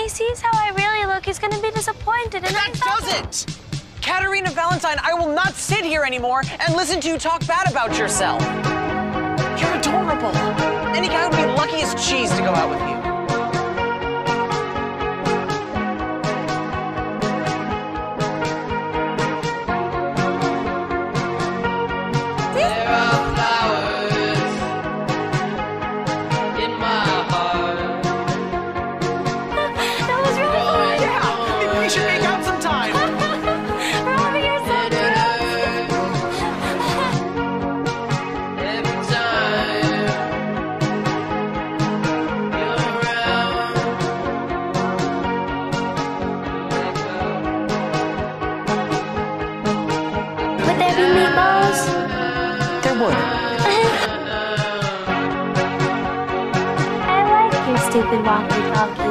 sees how I really look, he's gonna be disappointed. And that does it! Katerina Valentine, I will not sit here anymore and listen to you talk bad about yourself. You're adorable. Any guy would be lucky as cheese to go out with you. Stupid walkie-talkie.